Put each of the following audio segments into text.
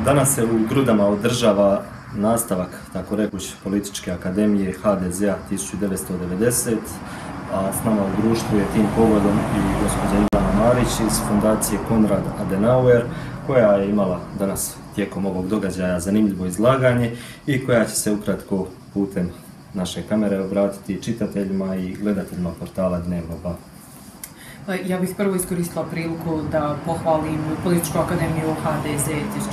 Danas se u Grudama održava nastavak, tako rekuć, političke akademije HDZ-a 1990, a s nama u društvu je tim povodom i gospođa Ivana Marić iz Fundacije Konrad Adenauer, koja je imala danas tijekom ovog događaja zanimljivo izlaganje i koja će se ukratko putem naše kamere obratiti čitateljima i gledateljima portala Dnevno 2. Ja bih prvo iskoristila priliku da pohvalim Političku akademiju HDZ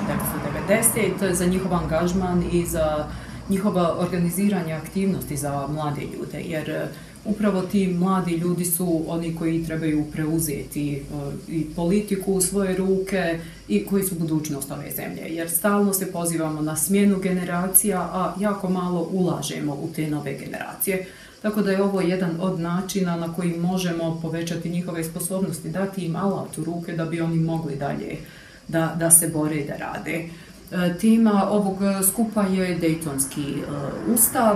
1990 za njihov angažman i za njihova organiziranje aktivnosti za mlade ljude, jer upravo ti mladi ljudi su oni koji trebaju preuzeti i politiku u svoje ruke i koji su budućnost ove zemlje, jer stalno se pozivamo na smjenu generacija, a jako malo ulažemo u te nove generacije. Tako da je ovo jedan od načina na koji možemo povećati njihove sposobnosti, dati im alat u ruke da bi oni mogli dalje da se bore i da rade. Tema ovog skupa je Dejtonski ustav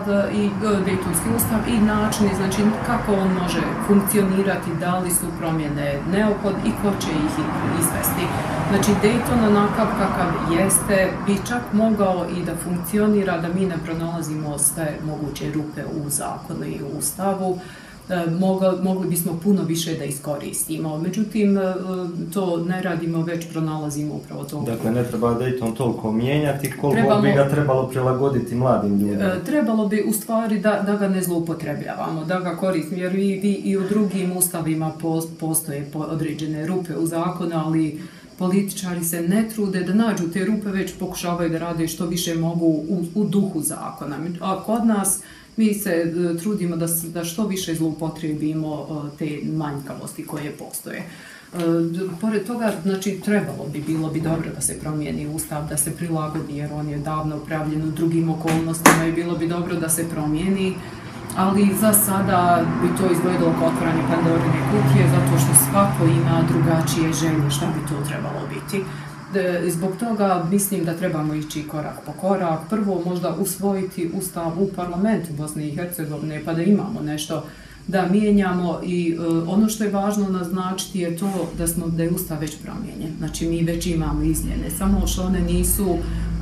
i načini, znači kako on može funkcionirati, da li su promjene neophodne i ko će ih izvesti. Znači Dejton onakav kakav jeste bi čak mogao i da funkcionira, da mi ne pronalazimo sve moguće rupe u zakonu i u ustavu. Mogli bismo puno više da iskoristimo. Međutim, to ne radimo, već pronalazimo upravo to. Dakle, ne treba Dejton toliko mijenjati, koliko bi ga trebalo prilagoditi mladim ljudima. Trebalo bi u stvari da ga ne zloupotrebljavamo, da ga koristimo, jer i u drugim ustavima postoje određene rupe u zakonu, ali političari se ne trude da nađu te rupe, već pokušavaju da rade što više mogu u duhu zakona. A kod nas mi se trudimo da što više zloupotrebimo te manjkavosti koje postoje. Pored toga, znači, bilo bi dobro da se promijeni ustav, da se prilagodi, jer on je davno upravljen u drugim okolnostima i bilo bi dobro da se promijeni, ali za sada bi to izgledalo kao otvaranje Pandorine kutije, zato što svako ima drugačije želje šta bi to trebalo biti. Zbog toga mislim da trebamo ići korak po korak. Prvo možda usvojiti ustav u parlamentu Bosne i Hercegovine, pa da imamo nešto da mijenjamo, i ono što je važno naznačiti je to da je ustav već promijenjen. Znači mi već imamo izmjene, samo što one nisu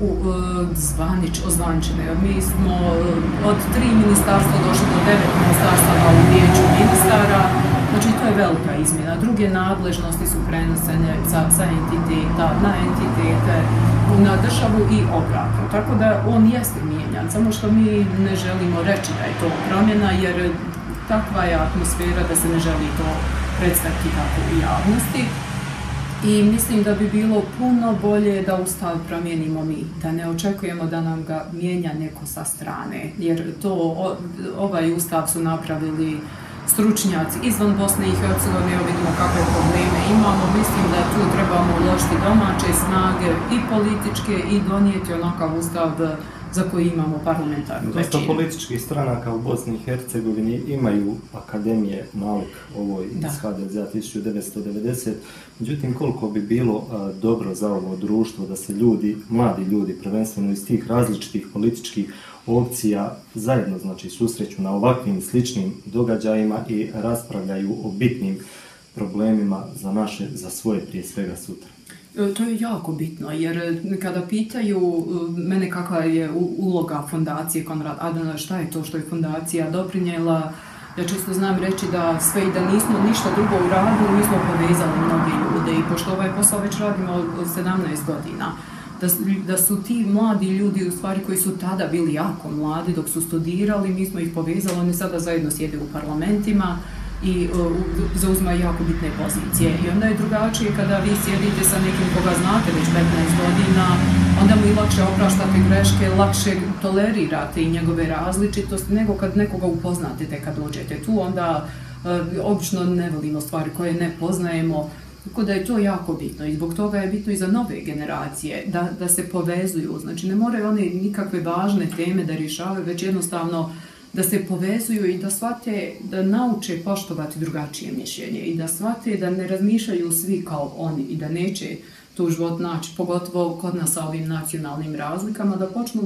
ozvančene. Mi smo od 3 ministarstva došli do 9 ministarstava u vijeću ministara. Znači to je velika izmjena. Druge nadležnosti su prenesene sa entiteta na entitete, na državu i obratno. Tako da on jeste mijenjan, samo što mi ne želimo reći da je to promjena, jer takva je atmosfera da se ne želi to predstaviti tako u javnosti. I mislim da bi bilo puno bolje da ustav promijenimo mi, da ne očekujemo da nam ga mijenja neko sa strane, jer ovaj ustav su napravili stručnjaci izvan Bosne i Hercegovine. Vidimo kakve probleme imamo. Mislim da tu trebamo uložiti domaće snage i političke i donijeti onakav ustav za koji imamo parlamentarnu većinu. Dosta političkih stranaka u Bosni i Hercegovini imaju akademije nalik ovoj iz HDZ-a 1990. Međutim, koliko bi bilo dobro za ovo društvo da se mladi ljudi, prvenstveno iz tih različitih političkih opcija, zajedno znači susreću na ovakvim sličnim događajima i raspravljaju o bitnim problemima za svoje prije svega sutra. To je jako bitno, jer kada pitaju mene kakva je uloga Fundacije Konrad Adenauer, šta je to što je fundacija doprinijela, ja često znam reći da sve i da nismo ništa drugo uradili, mi smo povezali mnogi ljude, i pošto ovaj posao već radimo od 17 godina, da su ti mladi ljudi u stvari koji su tada bili jako mladi dok su studirali, mi smo ih povezali, oni sada zajedno sjede u parlamentima i zauzimaju jako bitne pozicije. I onda je drugačije kada vi sjedite sa nekim koga znate već 15 godina, onda mu i lakše opraštate greške, lakše tolerirate i njegove različitosti, nego kad nekoga upoznate te kad dođete tu, onda obično ne volimo stvari koje ne poznajemo. Tako da je to jako bitno, i zbog toga je bitno i za nove generacije da se povezuju. Znači ne moraju oni nikakve važne teme da rješavaju, već jednostavno da se povezuju i da shvate, da nauče poštovati drugačije mišljenje i da shvate da ne razmišljaju svi kao oni i da neće tu život naći, pogotovo kod nas sa ovim nacionalnim razlikama, da počnu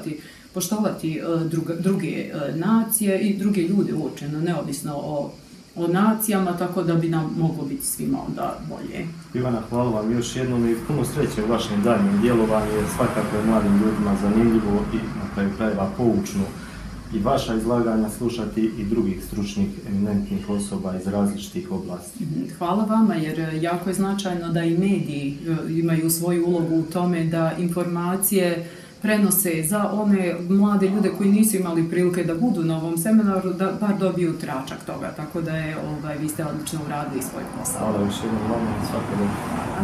poštovati druge nacije i druge ljude uopćeno, neovisno o o nacijama, tako da bi nam moglo biti svima onda bolje. Ivana, hvala vam još jednom i puno sreće u vašem daljnjem djelovanju, jer svakako je mladim ljudima zanimljivo i na kraju krajeva poučno i vaša izlaganja slušati i drugih stručnih, eminentnih osoba iz različitih oblasti. Hvala vama, jer jako je značajno da i mediji imaju svoju ulogu u tome da informacije prenose za one mlade ljude koji nisu imali prilike da budu na ovom seminaru, da bar dobiju tračak toga, tako da je, vi ste odlično uradili svoj posao. Hvala još jednom vama i svako dobro.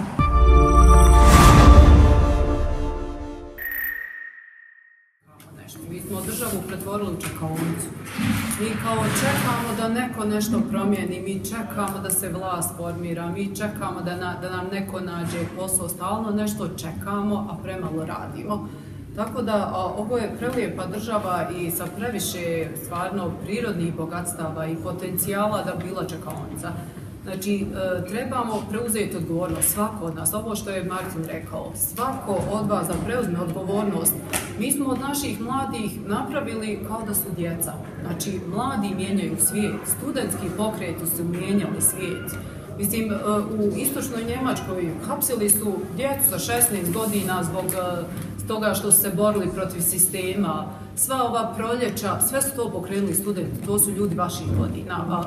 Mi smo državu pretvorili u čekaonicu. Mi kao čekamo da neko nešto promijeni, mi čekamo da se vlast formira, mi čekamo da nam neko nađe posao, stalno nešto čekamo, a premalo radimo. Tako da ovo je prelijepa država i sa previše stvarno prirodnih bogatstava i potencijala da bila čekaonica. Znači, trebamo preuzeti odgovornost, svako od nas, ovo što je Martin rekao, svako od vas da preuzme odgovornost. Mi smo od naših mladih napravili kao da su djeca. Znači, mladi mijenjaju svijet, studentski pokreti su mijenjali svijet. Mislim, u istočnoj Njemačkoj hapsili su djecu sa 16 godina zbog toga što su se borili protiv sistema. Sva ova proljeća, sve su to pokrenuli studenti, to su ljudi vaših godina. A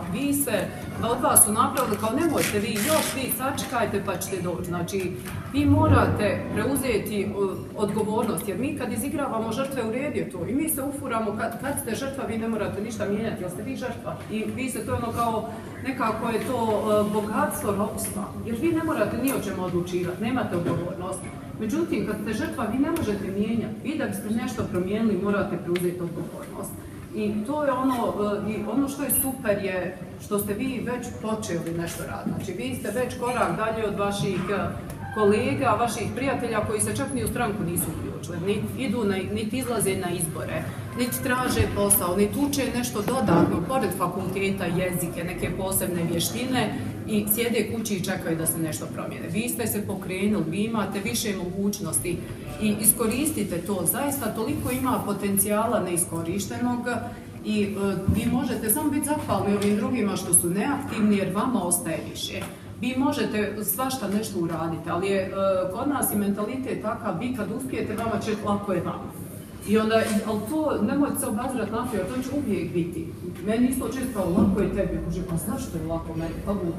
od vas su napravili kao nemojte vi, još vi sačekajte pa ćete doći. Znači, vi morate preuzeti odgovornost, jer mi kad izigravamo žrtve u redu je to i mi se ufuramo, kad ste žrtva vi ne morate ništa mijenjati, jer ste vi žrtva. I vi se to kao nekako je to bogatstvo ropstva, jer vi ne morate ni o čemu odlučivati, nemate odgovornost. Međutim, kad ste žrtva, vi ne možete mijenjati. Vi da biste nešto promijenili, morate preuzeti odgovornost. I to je ono što je super je što ste vi već počeli nešto raditi. Znači, vi ste već korak dalje od vaših kolega, vaših prijatelja koji se čak ni u stranku nisu uključili. Niti izlaze na izbore, niti traže posao, niti uče nešto dodatno, pored fakulteta, jezike, neke posebne vještine i sjede kući i čekaju da se nešto promijene. Vi ste se pokrenuli, vi imate više mogućnosti i iskoristite to. Zaista toliko ima potencijala neiskorištenog i vi možete samo biti zahvalni ovim drugima što su neaktivni jer vama ostaje više. Vi možete svašta nešto uraditi, ali je kod nas i mentalitet takav, vi kad uspijete, vama će lako je vama. I onda, ali to nemojte se obazirati na to, jer to će uvijek biti. Meni isto često kao lako je tebi, pa zašto je lako meni?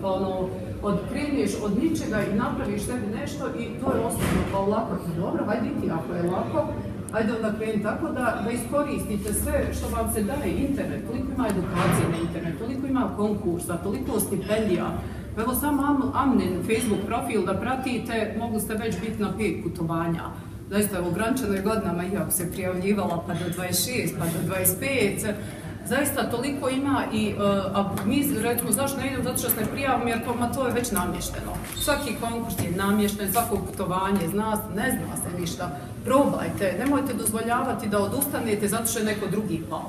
Pa kreneš od ničega i napraviš sebi nešto i to je osobno kao lako. Dobro, hajde ti ako je lako, hajde onda kreni tako da iskoristite sve što vam se daje internet. Toliko ima edukacije na internet, toliko ima konkursa, toliko stipendija. Evo samo Amnin Facebook profil da pratite, mogli ste već biti na 5 putovanja. Zaista je ograničeno godinama, iako se prijavljivala pa do 26, pa do 25. Zaista toliko ima a mi recimo zašto ne idemo zato što se ne prijavimo jer to je već namješteno. Svaki konkurs je namješten, svako putovanje ne zna se ništa. Probajte, nemojte dozvoljavati da odustanete zato što je neko drugi pao.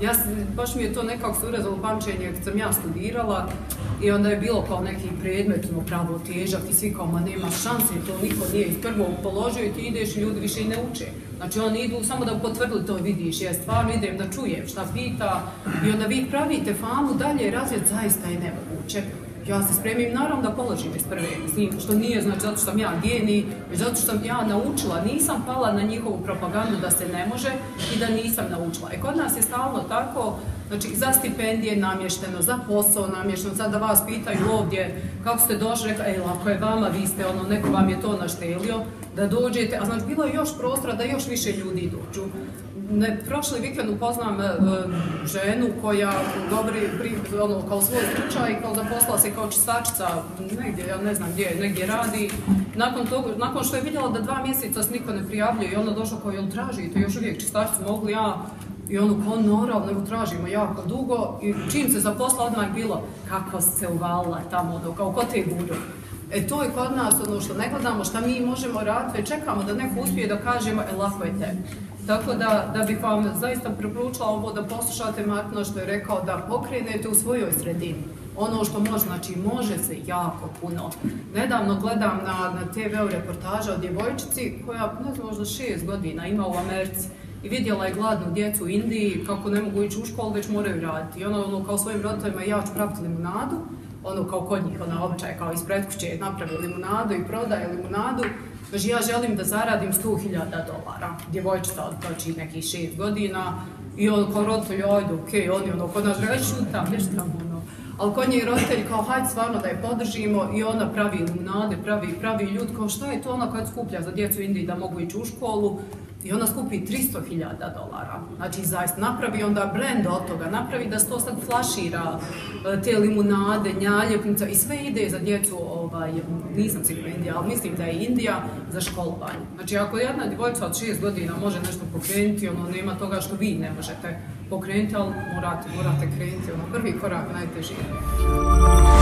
Baš mi je to nekako se urezalo pamćenje kad sam ja studirala i onda je bilo kao neki predmet, pravo težak i svi kao ma nema šanse, to niko nije iz prvog položio i ti ideš i ljudi više i ne uče. Znači oni idu samo da potvrdili to vidiš, ja stvarno idem da čujem šta pita i onda vi pravite famu dalje razred zaista je nemoguće. Ja se spremim, naravno da položim iz prve, što nije znači zato što sam ja genij, već zato što sam ja naučila, nisam pala na njihovu propagandu da se ne može i da nisam naučila. Kod nas je stalno tako, znači za stipendije namješteno, za posao namješteno, sad da vas pitaju ovdje kako ste došli, lako je vama, vi ste neko vam je to naštelio, da dođete, a znači bilo je još prostora da još više ljudi dođu. Prošli vikend upoznam ženu koja govori kao svoj slučaj, kao zaposlala se kao čistačica negdje, ja ne znam gdje, negdje radi. Nakon što je vidjela da 2 mjeseca se niko ne prijavljuje i ona došla kao jel tražite još uvijek čistačicu, mogu ja? I kao naravno, nego tražimo jako dugo i čim se zaposla odmah je bilo kako se uvalila tamo, kao ko te budu. To je kod nas što ne gledamo šta mi možemo raditi, već čekamo da neko uspije da kažemo lako je tebi. Tako da bih vam zaista preporučila ovo da poslušate Martina što je rekao da pokrenete u svojoj sredini. Ono što može, znači može se jako puno. Nedavno gledam na TV-u reportaža o djevojčici koja, ne znam, možda 6 godina ima u Americi i vidjela je gladnu djecu u Indiji, kako ne mogu ići u školu, već moraju raditi. I ono kao svojim roditeljima, ja ću praviti limunadu, kao kod njih, običaj, kao ispred kuće napravi limunadu i prodaje limunadu. Znači, ja želim da zaradim $100.000. Djevojčica od nekih 6 godina i kao roditelj, ajde, okej, oni kod nas šutam, ali kod nje roditelj kao, hajde stvarno da je podržimo i ona pravi limunade, pravi ljud, kao šta je to ona kad skuplja za djecu u Indiji da mogu ići u školu i ona skupi $300.000. Znači, zaista napravi onda brand od toga, napravi da se to sad flašira, te limunade, njaljepnica i sve ide za djecu, nisam sigurna Indija, ali mislim da je Indija za školovanje. Znači, ako jedna djevojčica od 6 godina može nešto pokrenuti, nema toga što vi ne možete pokrenuti, ali morate krenuti, prvi korak najteži.